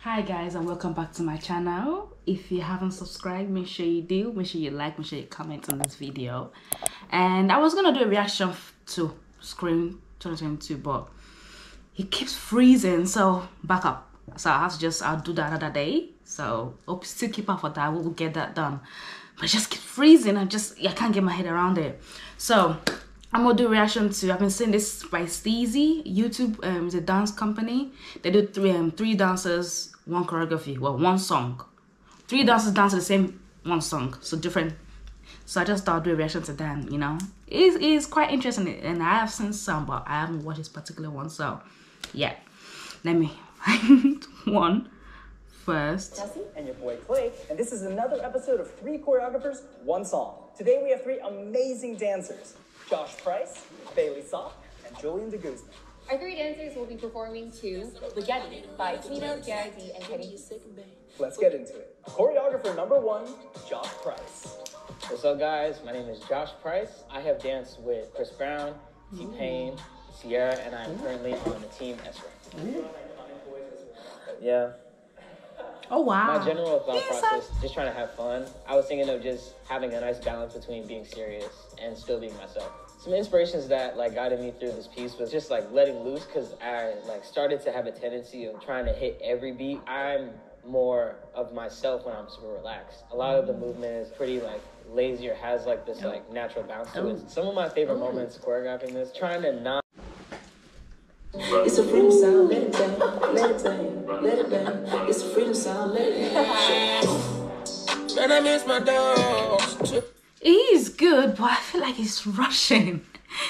Hi guys, and welcome back to my channel. If you haven't subscribed, make sure you do. Make sure you like, make sure you comment on this video. And I was gonna do a reaction to Scream 2022, but it keeps freezing, so back up. So I have to I'll do that another day. So hope still keep up for that. We will get that done. But it just keeps freezing. I can't get my head around it. So I'm gonna do a reaction to, I've been seeing this by Steezy. YouTube is a dance company. They do three dancers, one choreography, well, one song. Three dancers dance the same one song, so different. So I just thought I'd do a reaction to that, you know. It is quite interesting, and I have seen some, but I haven't watched this particular one, so yeah. Let me find one first. Jesse and your boy Clay, and this is another episode of 3 Choreographers, 1 Song. Today we have 3 amazing dancers. Josh Price, Bailey Sock, and Julian DeGuzman. Our 3 dancers will be performing to Spaghetti by Tino, Gary D, and Kenny. Let's get into it. Choreographer number 1, Josh Price. What's up, guys? My name is Josh Price. I have danced with Chris Brown, T-Pain, Sierra, and I'm currently on the team Ezra. Yeah. Oh wow. My general thought process, just trying to have fun. I was thinking of just having a nice balance between being serious and still being myself. Some inspirations that guided me through this piece was just letting loose, because I started to have a tendency of trying to hit every beat. I'm more of myself when I'm super relaxed. A lot of the movement is pretty lazy or has this natural bounce to it. Some of my favorite moments choreographing this, trying to not. It's a freedom sound, let it bang, let it bang, let it bang. It's a freedom sound, let it bang. Man, I miss my dogs. He's good, but I feel like he's rushing.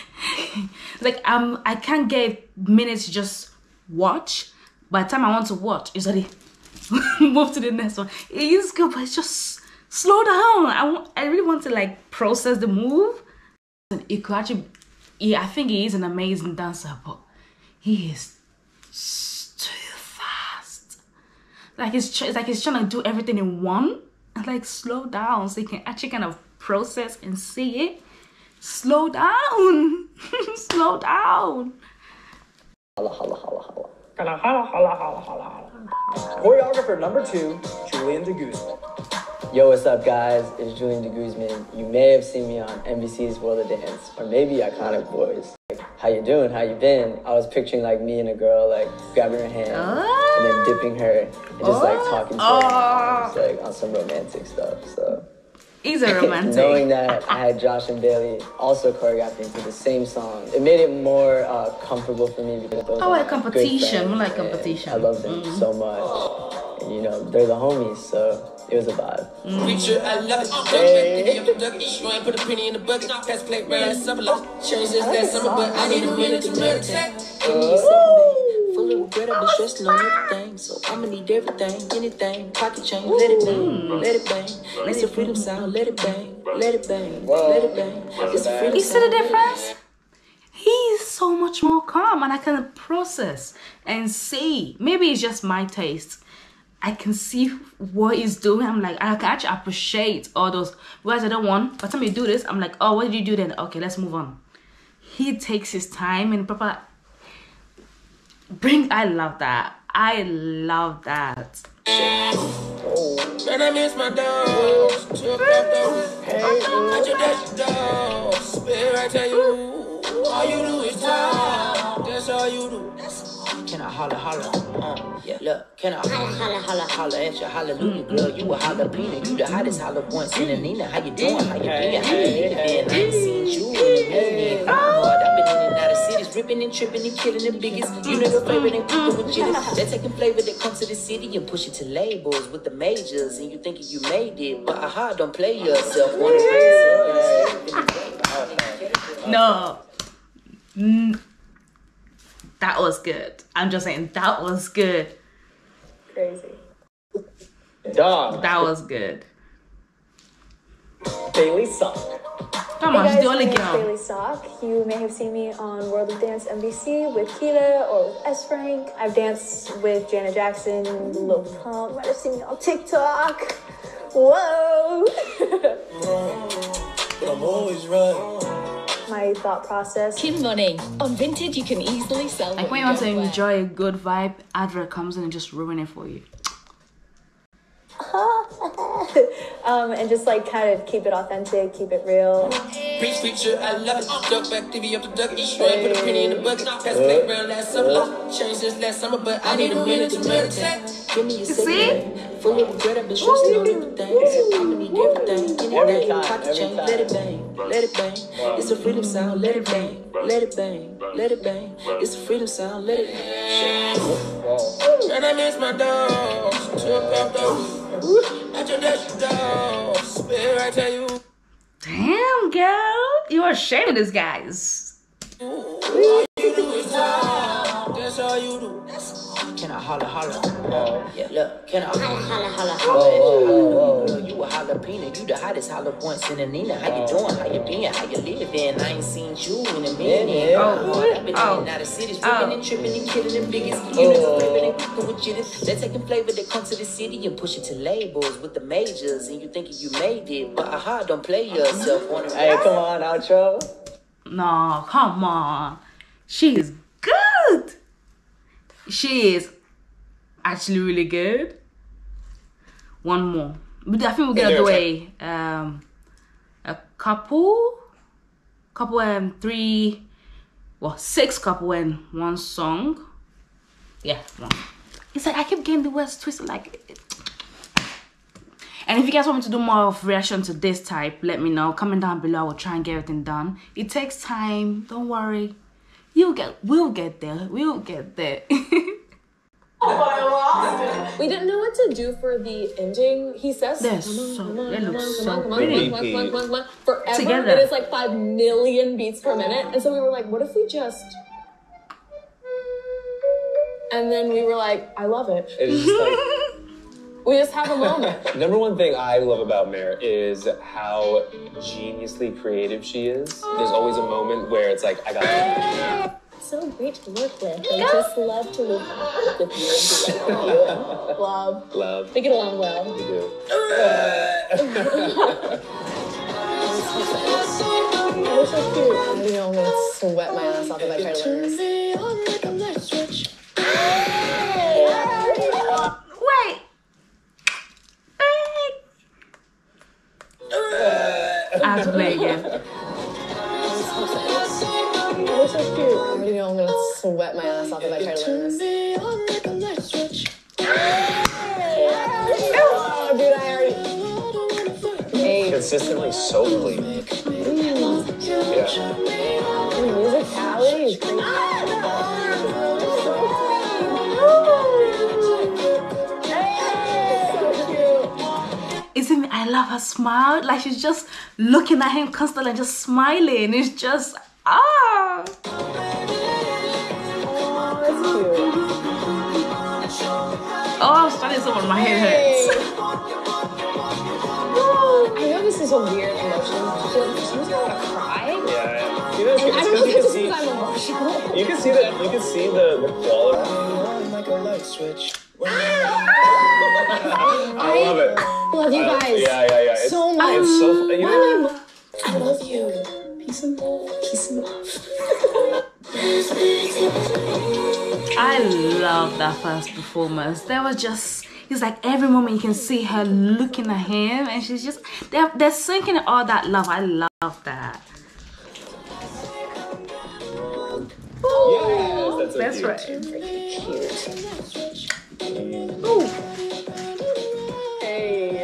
I can't get minutes to just watch. By the time I want to watch, it's already move to the next one. It is good, but it's just slow down. I really want to process the move. It could actually, I think he is an amazing dancer, but he is too fast. It's like he's trying to do everything in one. And slow down so you can actually kind of process and see it. Slow down. Slow down. Holla, holla, holla, holla. Holla, holla, holla, holla, holla. Choreographer number 2, Julian DeGuzman. Yo, what's up, guys? It's Julian DeGuzman. You may have seen me on NBC's World of Dance, or maybe Iconic Boys. How you doing? How you been? I was picturing me and a girl grabbing her hand and then dipping her and just talking to her, just, on some romantic stuff. So he's a romantic. Knowing that I had Josh and Bailey also choreographing to the same song, it made it more comfortable for me, because those are competition, more like competition. I love them so much, and they're the homies, so it was a vibe. Preacher, I love it. Hey. Put a penny in the bucket. Pass plate right summer. Change this last summer, but I need a minute to meditate. Full of regret, I've been stressing on everything. So I'ma need everything, anything. Pocket change, let it bang, let it bang. It's a freedom sound, let it bang, let it bang, let it bang. It's a freedom sound. You see the difference? He's so much more calm, and I can process and see. Maybe it's just my taste. I can see what he's doing. I'm I can actually appreciate all those words I don't want. By the time you do this, I'm oh, what did you do then? Okay, let's move on. He takes his time and proper I love that. I love that. Man, I miss my dogs. I tell you, all you do is talk. That's all you do. Can I holla, holla? Yeah, look, can I holla, holla, holla at your hallelujah, girl? You a jalapeno, you the hottest holla once in a Nina. How you doing? How you been? How you been? I ain't seen you in a million. I've been in and out of cities, ripping and tripping and killing the biggest. You know the flavor they put with jitters. They're taking flavor that comes to the city and push it to labels with the majors, and you thinking you made it, but don't play yourself. No. That was good. I'm just saying, that was good. Crazy. Dog. That was good. Bailey Sock. Come on, she's the only my name is girl. Bailey Sock. You may have seen me on World of Dance NBC with Kita or with S. Frank. I've danced with Janet Jackson, Lil Pump. You might have seen me on TikTok. Whoa! I'm always right. My thought process. Kim Money. On Vintage, you can easily sell When you want to enjoy a good vibe, advert comes in and just ruin it for you. and just like kind of keep it authentic, keep it real. Preach, preacher, I love it. Duck back, TV up the duck. Shred, put a penny in the bucket. Pass the background last summer. Changed this last summer, but I need a minute to meditate. Give me a second. Full of regret, I've been stressing on everything. I'ma need everything. Anything. Pocket change, let it bang. Let it bang. It's a freedom sound, let it bang. Let it bang. Let it bang. It's a freedom sound, let it bang. And I miss my dogs. Took off the at your dash dog. Spare, I tell you. Damn, girl. You are ashamed of these guys. All you do is talk. That's all you do. Can I holla holla? Yeah, look. Can I holla holla? Girl, you a jalapeno. You the hottest holla once in a Nina. How you doing? How you been? How you living? I ain't seen you in a minute. I've been in and out of cities, tripping and tripping and killing the biggest. You never flipping and cooking with jitters. They're taking flavor that come to the city and push it to labels with the majors. And you thinking you made it, but don't play yourself. Hey, come on, outro. No, come on. She is good. She is actually really good. One more. But I think we're gonna do a couple and three, well, 6 couple and 1 song. Yeah, 1. It's like I keep getting the words twisted like. And if you guys want me to do more of reaction to this type, let me know. Comment down below. I will try and get everything done. It takes time. Don't worry. We'll get there. We'll get there. We didn't know what to do for the ending. He says, They look so pretty forever. together. It is like 5 million beats per minute. And so we were like, what if we just... And then we were like, I love it. It's just like... We just have a moment. Number one thing I love about Mare is how geniusly creative she is. There's always a moment where it's like, I got it. So great to work with. I just love to work with you and be like, you. Love. Love. We get along well. We do. You're so cute. You know, I'm gonna sweat my ass off if I try to learn this. Wait. I have to play again. You're so cute. I already know I'm gonna sweat my ass off if I try to learn this. Oh, dude, I already... Hey. Consistently so clean. Yeah. The musicality is crazy. Isn't it? I love her smile. Like she's just looking at him constantly and just smiling. It's just Oh, that's cute. Oh, I'm starting so much. My head hurts. I know this is a weird emotion. I feel like sometimes I want to cry. Yeah. You know, And I don't know if you it's can see, because I'm emotional. you can see that. You can see the quality. Like a light switch. I love it. Love you guys. Yeah. It's, So much. It's so. You know, I love you. Peace and love. Peace and love. I love that first performance. There was just, it's like every moment you can see her looking at him and she's just, they're sinking all that love. I love that. yes, That's cute. right. Ooh. Hey.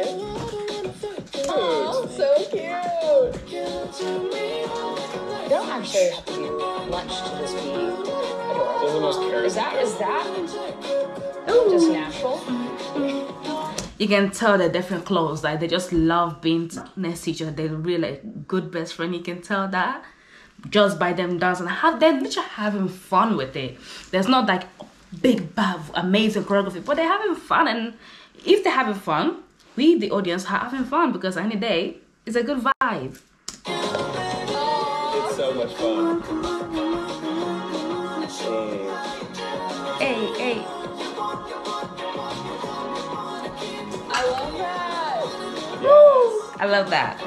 Oh, so cute. You don't actually have to do much to just be adorable. Those are the most charismatic. Is that just natural? You can tell they're different clothes. Like they just love being next to each other. They're really like good best friend. You can tell that just by them dancing. They're literally having fun with it. There's not like big, bad, amazing choreography, but they're having fun. And if they're having fun, we, the audience, are having fun because any day it's a good vibe. It's so much fun. Hey. I love that. Yes. I love that.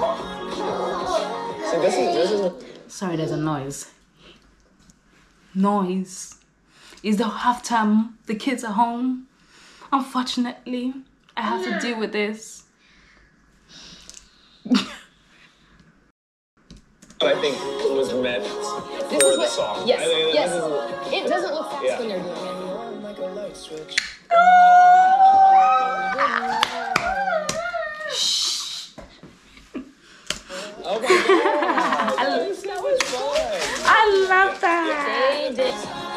So this is. Sorry, there's a noise. Is the halftime? The kids are home. Unfortunately, I have to deal with this. I think it was meant This for is the what. song. Yes, I think yes. this is- It doesn't look fast Yeah. when they're doing it. Like a light switch. Oh my god! That was so much fun. I love that. They did.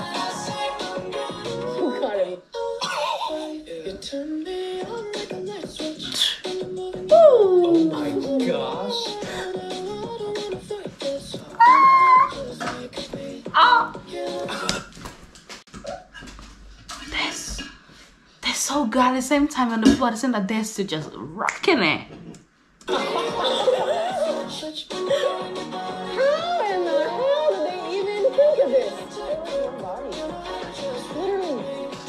You turn me on like a light switch. Oh my gosh! They're so good at the same time on the floor. At the same time, they're still just rocking it. How in the hell did they even think of this? Literally.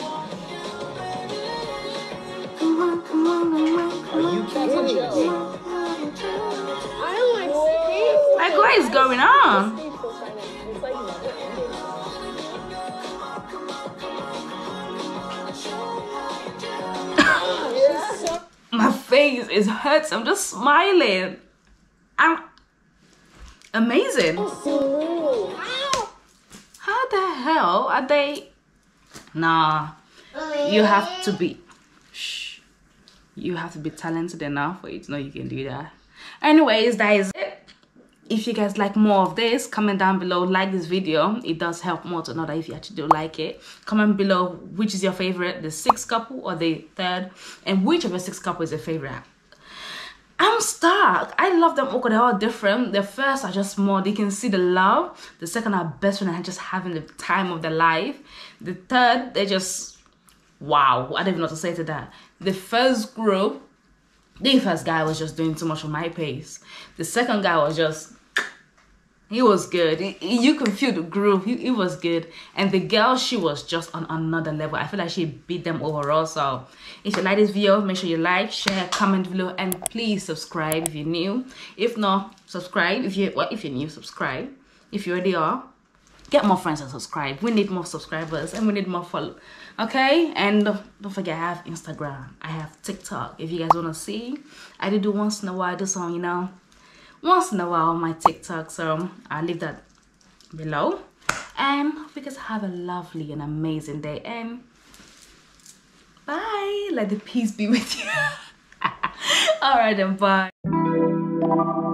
Are you kidding me? I don't like space. Like, what is going on? Space so silent. It's like never ending. My face is hurts. I'm just smiling. I'm amazing. Smooth. How the hell are they? Nah, you have to be. Shh. You have to be talented enough for you to know you can do that. Anyways, that is it. If you guys like more of this, comment down below, like this video. It does help more to know that if you actually do like it. Comment below which is your favorite, the 6th couple or the 3rd, and which of your 6 couple is your favorite. I'm stuck. I love them all because they're all different. The first are just more, they can see the love. The second are best friends and just having the time of their life. The third, they're just, wow. I don't even know what to say to that. The first group, the first guy was just doing too much on my pace. The second guy was just, he was good. You can feel the groove. He was good. And the girl, she was just on another level. I feel like she beat them overall. So if you like this video, make sure you like, share, comment below, and please subscribe if you're new. If not, subscribe. If you're new, subscribe. If you already are, get more friends and subscribe. We need more subscribers and we need more follow. Okay? And don't forget, I have Instagram. I have TikTok. If you guys want to see, I do once in a while, do some, you know, once in a while on my TikTok. So I'll leave that below. And hope you guys have a lovely and amazing day. And bye. Let the peace be with you. All right then, bye.